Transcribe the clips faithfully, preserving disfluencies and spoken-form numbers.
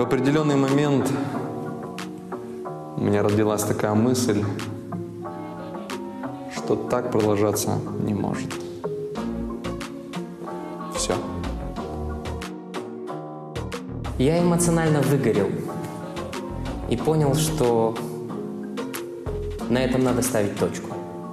В определенный момент у меня родилась такая мысль, что так продолжаться не может. Все. Я эмоционально выгорел и понял, что на этом надо ставить точку.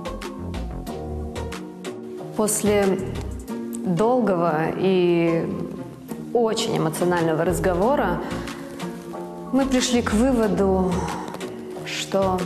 После долгого и очень эмоционального разговора мы пришли к выводу, что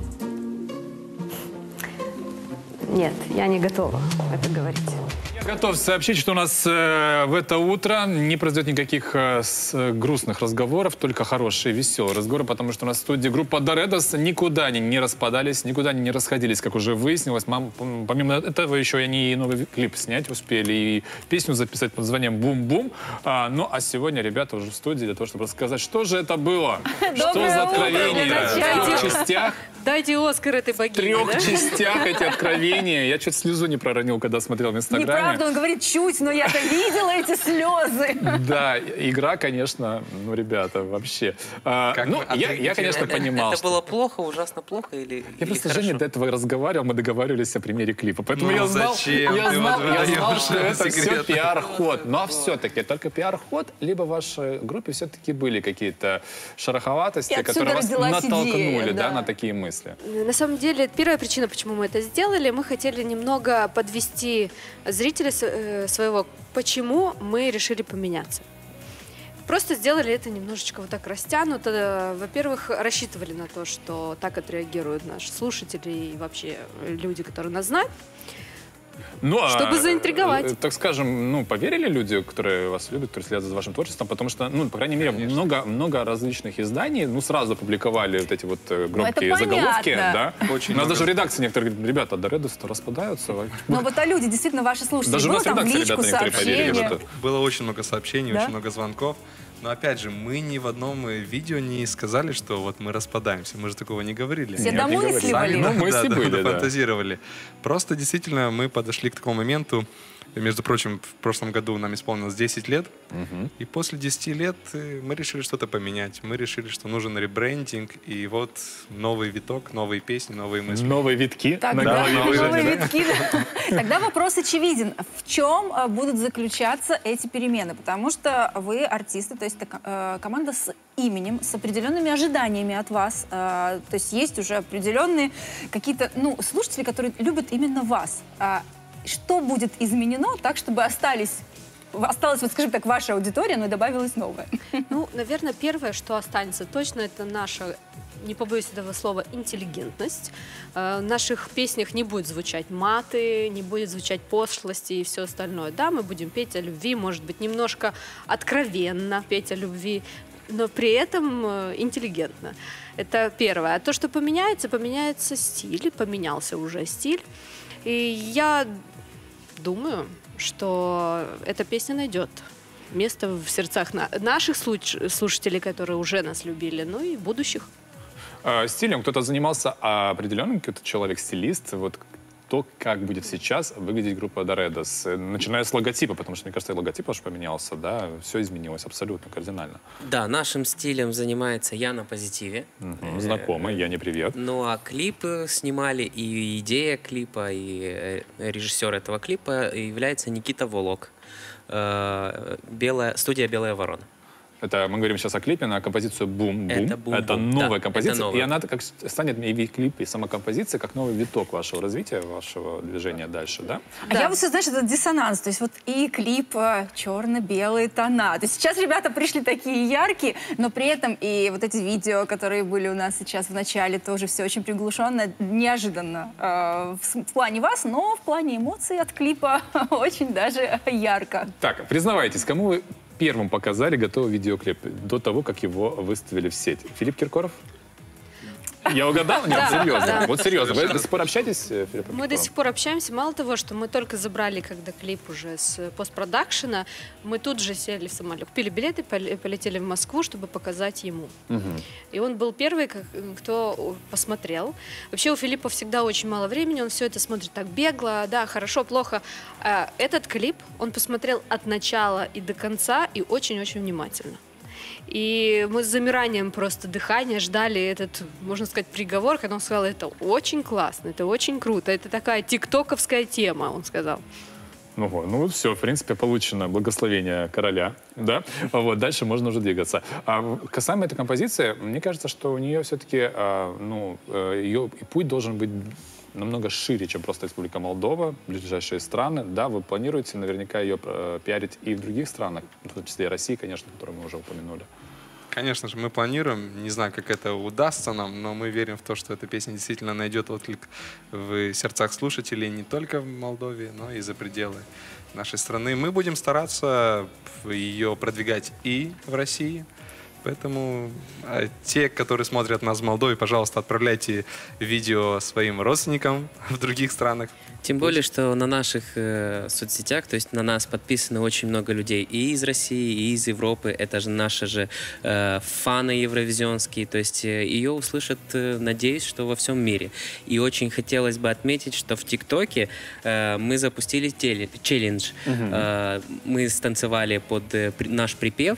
нет, я не готова это говорить. Готов сообщить, что у нас э, в это утро не произойдет никаких э, с, э, грустных разговоров, только хорошие, веселые разговоры, потому что у нас в студии группа Доредос, никуда они не распадались, никуда они не расходились, как уже выяснилось. Мам, помимо этого еще они и новый клип снять успели, и песню записать под названием «Бум-бум». А, ну, а сегодня ребята уже в студии для того, чтобы рассказать, что же это было, что за откровение в трех частях. Дайте Оскар этой богине. В трех да? частях эти откровения. Я чуть слезу не проронил, когда смотрел в Инстаграме. Неправда, он говорит чуть, но я-то видела эти слезы. Да, игра, конечно, ну, ребята, вообще. А, ну, я, я, конечно, это, понимал. Это что... было плохо, ужасно плохо или Я или просто хорошо? Женя до этого разговаривал, мы договаривались о примере клипа. Поэтому Ну, я знал, зачем я ты знал, вот я знал выдаешь что это все секреты? пиар-ход. Но все-таки только пиар-ход, либо в вашей группе все-таки были какие-то шероховатости, И отсюда которые вас родилась натолкнули идея, да, да. на такие мысли. На самом деле, первая причина, почему мы это сделали, мы хотели немного подвести зрителя э, своего, почему мы решили поменяться. Просто сделали это немножечко вот так растянуто. Во-первых, рассчитывали на то, что так отреагируют наши слушатели и вообще люди, которые нас знают. Ну, а, Чтобы заинтриговать. э, Так скажем, ну, поверили люди, которые вас любят, которые следят за вашим творчеством, потому что, ну, по крайней мере, много, много различных изданий, ну, сразу публиковали вот эти вот э, громкие это заголовки, понятно. да. Очень У нас много. даже в редакции некоторые говорят, ребята, Доредос-то распадаются. Но вот а люди, действительно, ваши слушатели, Даже у было нас в там в редакции личку, ребята некоторые поверили в сообщения. это. Было очень много сообщений, Да? очень много звонков. Но опять же, мы ни в одном видео не сказали, что вот мы распадаемся. Мы же такого не говорили. Все Нет, не домысли говорили. были. Ну, мысли Да, да, были, да. фантазировали. Просто действительно мы подошли к такому моменту. Между прочим, в прошлом году нам исполнилось десять лет. Мгм. И после десяти лет э, мы решили что-то поменять. Мы решили, что нужен ребрендинг. И вот новый виток, новые песни, новые мысли. Новые витки. Тогда, на голове новые лежат, новые да? витки, да. Тогда вопрос очевиден. В чем э, будут заключаться эти перемены? Потому что вы артисты, то есть это э, команда с именем, с определенными ожиданиями от вас. Э, то есть есть уже определенные какие-то, ну, слушатели, которые любят именно вас. А что будет изменено так, чтобы остались, осталась, вот, скажем так, ваша аудитория, но и добавилось новое? Ну, наверное, первое, что останется точно, это наша, не побоюсь этого слова, интеллигентность. Э, В наших песнях не будет звучать маты, не будет звучать пошлости и все остальное. Да, мы будем петь о любви, может быть, немножко откровенно петь о любви, но при этом э, интеллигентно. Это первое. А то, что поменяется, поменяется стиль, поменялся уже стиль. И я думаю, что эта песня найдет место в сердцах на- наших случ- слушателей, которые уже нас любили, ну и будущих. А, Стилем кто-то занимался определенным, какой-то человек-стилист, вот то, как будет сейчас выглядеть группа Доредос, начиная с логотипа, потому что, мне кажется, и логотип аж поменялся, да, все изменилось абсолютно кардинально. Да, нашим стилем занимается я на позитиве. Мгм. Знакомый, я не привет. Ну а клипы снимали, и идея клипа, и э, режиссер этого клипа является Никита Волок. Э, Белая, студия «Белая ворона». Это мы говорим сейчас о клипе на композицию «Бум-бум». Это «Бум-бум», Это новая да, композиция. это новая. И она как станет и клип, и сама композиция как новый виток вашего развития, вашего движения дальше, да? А я вот все, знаешь, этот диссонанс, то есть вот и клип э, черно-белые тона. То есть сейчас ребята пришли такие яркие, но при этом и вот эти видео, которые были у нас сейчас в начале, тоже все очень приглушенно, неожиданно э, в, с- в плане вас, но в плане эмоций от клипа очень даже ярко. Так, признавайтесь, кому вы первым показали готовый видеоклип до того, как его выставили в сеть? Филипп Киркоров? Я угадал? Нет, Да, серьезно. да. Вот серьезно. Вы до сих пор общаетесь с э, Филиппом Мы до Киркоровым? сих пор общаемся. Мало того, что мы только забрали, когда клип уже с постпродакшена, мы тут же сели в самолет, купили билеты, пол- полетели в Москву, чтобы показать ему. Мгм. И он был первый, как- кто посмотрел. Вообще у Филиппа всегда очень мало времени, он все это смотрит так бегло, да, хорошо, плохо. А этот клип он посмотрел от начала и до конца и очень-очень внимательно. И мы с замиранием просто дыхания ждали этот, можно сказать, приговор, когда он сказал, это очень классно, это очень круто, это такая тиктоковская тема, он сказал. Ну, вот, ну все, в принципе, получено благословение короля, да, вот, дальше можно уже двигаться. А касаемо этой композиции, мне кажется, что у нее все-таки, а, ну, ее путь должен быть намного шире, чем просто Республика Молдова, ближайшие страны. Да, вы планируете наверняка ее пиарить и в других странах, в том числе и России, конечно, которую мы уже упомянули. Конечно же, мы планируем. Не знаю, как это удастся нам, но мы верим в то, что эта песня действительно найдет отклик в сердцах слушателей не только в Молдове, но и за пределы нашей страны. Мы будем стараться ее продвигать и в России. Поэтому а, те, которые смотрят нас в Молдове, пожалуйста, отправляйте видео своим родственникам в других странах. Тем более, что на наших э, соцсетях, то есть на нас подписаны очень много людей и из России, и из Европы. Это же наши же э, фаны евровизионские. То есть э, ее услышат, э, надеюсь, что во всем мире. И очень хотелось бы отметить, что в ТикТоке э, мы запустили теле, челлендж. Mm-hmm. э, мы станцевали под э, при, наш припев.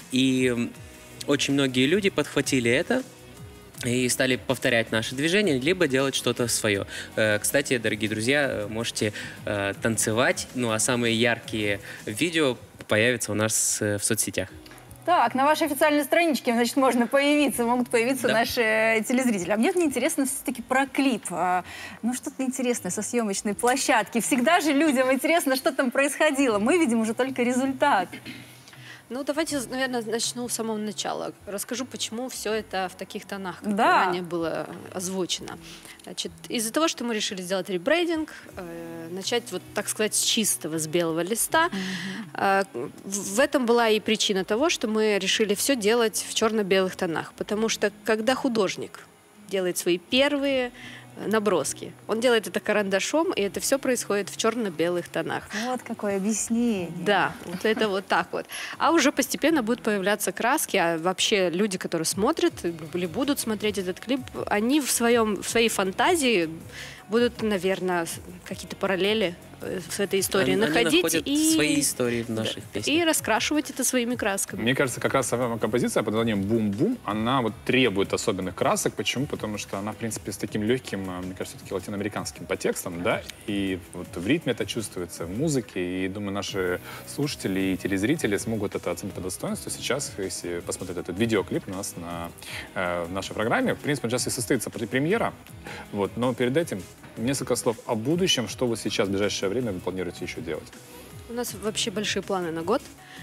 И очень многие люди подхватили это и стали повторять наши движения, либо делать что-то свое. Кстати, дорогие друзья, можете танцевать, ну а самые яркие видео появятся у нас в соцсетях. Так, на вашей официальной страничке, значит, можно появиться, могут появиться да. наши телезрители. А мне интересно все-таки про клип. Ну, что-то интересное со съемочной площадки. Всегда же людям интересно, что там происходило. Мы видим уже только результат. Ну, давайте, наверное, начну с самого начала. Расскажу, почему все это в таких тонах, как да. ранее было озвучено. Значит, из-за того, что мы решили сделать ребрейдинг, э, начать, вот, так сказать, с чистого, с белого листа, mm-hmm. э, в этом была и причина того, что мы решили все делать в черно-белых тонах. Потому что, когда художник делает свои первые наброски. Он делает это карандашом, и это все происходит в черно-белых тонах. Вот какое объяснение. Да, вот это вот так вот. А уже постепенно будут появляться краски, а вообще люди, которые смотрят или будут смотреть этот клип, они в, своем, в своей фантазии будут, наверное, какие-то параллели с этой историей они, находить они и свои истории в наших песнях. И раскрашивать это своими красками. Мне кажется, как раз сама композиция под названием «Бум-бум», она вот требует особенных красок. Почему? Потому что она, в принципе, с таким легким, мне кажется, все-таки латиноамериканским подтекстом, да, и вот в ритме это чувствуется, в музыке, и, думаю, наши слушатели и телезрители смогут это оценить по достоинству. Сейчас, если посмотреть этот видеоклип у нас на э, в нашей программе, в принципе, сейчас и состоится премьера, вот, но перед этим несколько слов о будущем, что вот сейчас, в ближайшее время, вы планируете еще делать? У нас вообще большие планы на год.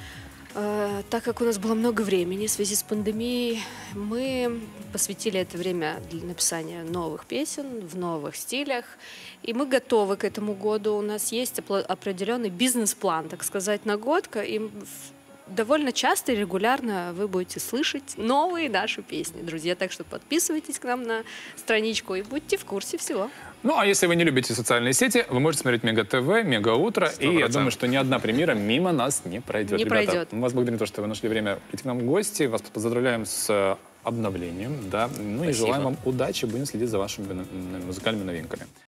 Э, так как у нас было много времени в связи с пандемией, мы посвятили это время для написания новых песен в новых стилях. И мы готовы к этому году. У нас есть определенный бизнес-план, так сказать, на год. И довольно часто и регулярно вы будете слышать новые наши песни, друзья. Так что подписывайтесь к нам на страничку и будьте в курсе всего. Ну, а если вы не любите социальные сети, вы можете смотреть Мега ТВ, Мега Утро, сто процентов. И я думаю, что ни одна премьера мимо нас не пройдет. Не Ребята, пройдет. Мы вас благодарим за то, что вы нашли время прийти к нам в гости. Вас поздравляем с обновлением, да. Ну Спасибо. И желаем вам удачи, будем следить за вашими музыкальными новинками.